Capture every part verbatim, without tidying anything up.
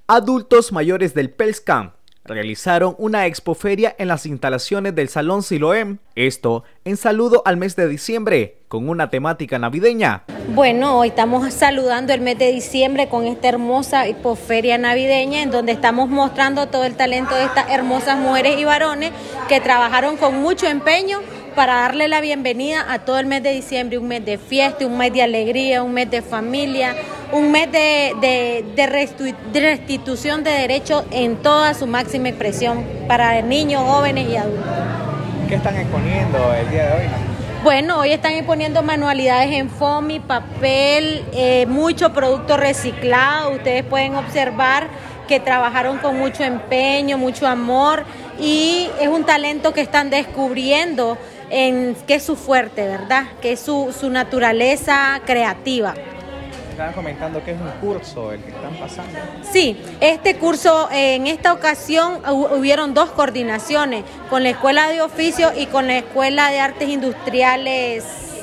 Adultos mayores del PELSCAN realizaron una expoferia en las instalaciones del Salón Siloem, esto en saludo al mes de diciembre, con una temática navideña. Bueno, hoy estamos saludando el mes de diciembre con esta hermosa expoferia navideña en donde estamos mostrando todo el talento de estas hermosas mujeres y varones que trabajaron con mucho empeño para darle la bienvenida a todo el mes de diciembre, un mes de fiesta, un mes de alegría, un mes de familia, un mes de, de, de, de restitución de derechos en toda su máxima expresión para niños, jóvenes y adultos. ¿Qué están exponiendo el día de hoy? Bueno, hoy están exponiendo manualidades en foamy, papel, eh, mucho producto reciclado. Ustedes pueden observar que trabajaron con mucho empeño, mucho amor y es un talento que están descubriendo en que es su fuerte, ¿verdad? Que es su, su naturaleza creativa. Estaban comentando que es un curso el que están pasando. Sí, este curso, eh, en esta ocasión hubieron dos coordinaciones, con la Escuela de Oficios y con la Escuela de Artes Industriales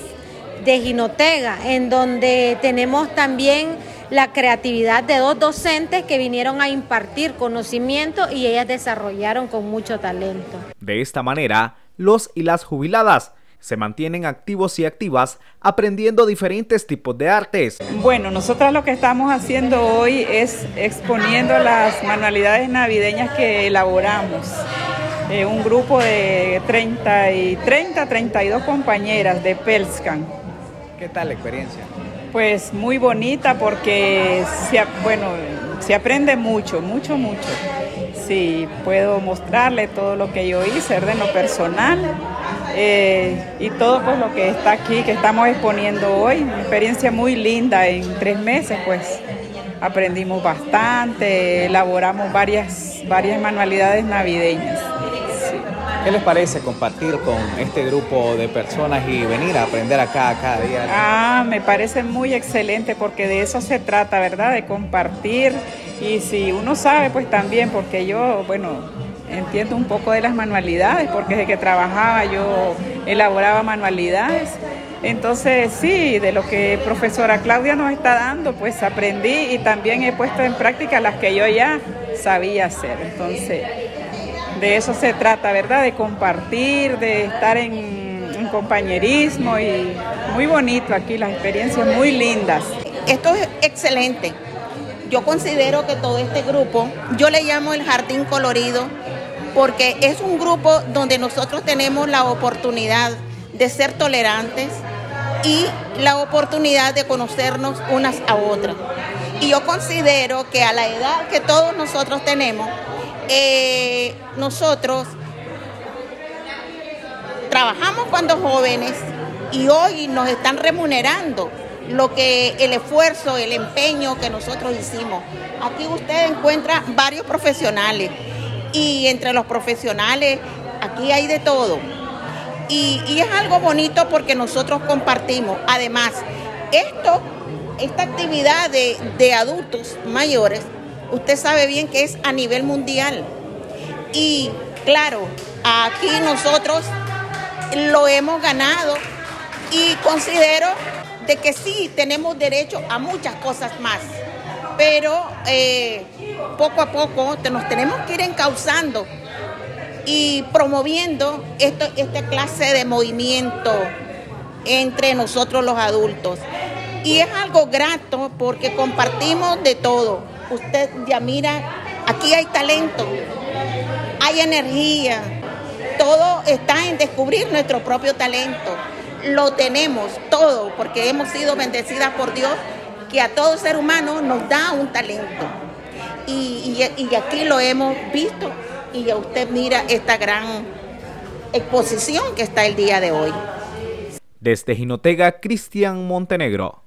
de Jinotega, en donde tenemos también la creatividad de dos docentes que vinieron a impartir conocimiento y ellas desarrollaron con mucho talento. De esta manera, los y las jubiladas se mantienen activos y activas aprendiendo diferentes tipos de artes. Bueno, nosotras lo que estamos haciendo hoy es exponiendo las manualidades navideñas que elaboramos. Eh, un grupo de treinta, treinta y dos compañeras de PELSCAN. ¿Qué tal la experiencia? Pues muy bonita porque se, bueno, se aprende mucho, mucho, mucho. Sí, puedo mostrarle todo lo que yo hice de lo personal eh, y todo pues lo que está aquí, que estamos exponiendo hoy. Una experiencia muy linda, en tres meses pues aprendimos bastante, elaboramos varias, varias manualidades navideñas. Sí. ¿Qué les parece compartir con este grupo de personas y venir a aprender acá cada día? Ah, me parece muy excelente porque de eso se trata, ¿verdad? De compartir. Y si uno sabe, pues también, porque yo, bueno, entiendo un poco de las manualidades, porque desde que trabajaba yo elaboraba manualidades. Entonces, sí, de lo que profesora Claudia nos está dando, pues aprendí y también he puesto en práctica las que yo ya sabía hacer. Entonces, de eso se trata, ¿verdad? De compartir, de estar en, en compañerismo y muy bonito aquí, las experiencias muy lindas. Esto es excelente. Yo considero que todo este grupo, yo le llamo el Jardín Colorido, porque es un grupo donde nosotros tenemos la oportunidad de ser tolerantes y la oportunidad de conocernos unas a otras. Y yo considero que a la edad que todos nosotros tenemos, eh, nosotros trabajamos cuando jóvenes y hoy nos están remunerando lo que el esfuerzo, el empeño que nosotros hicimos. Aquí usted encuentra varios profesionales y entre los profesionales aquí hay de todo. Y, y es algo bonito porque nosotros compartimos. Además, esto, esta actividad de, de adultos mayores, usted sabe bien que es a nivel mundial. Y claro, aquí nosotros lo hemos ganado y considero de que sí tenemos derecho a muchas cosas más, pero eh, poco a poco te, nos tenemos que ir encauzando y promoviendo esto, esta clase de movimiento entre nosotros los adultos. Y es algo grato porque compartimos de todo. Usted ya mira, aquí hay talento, hay energía, todo está en descubrir nuestro propio talento. Lo tenemos todo porque hemos sido bendecidas por Dios, que a todo ser humano nos da un talento. Y, y, y aquí lo hemos visto y ya usted mira esta gran exposición que está el día de hoy. Desde Jinotega, Cristian Montenegro.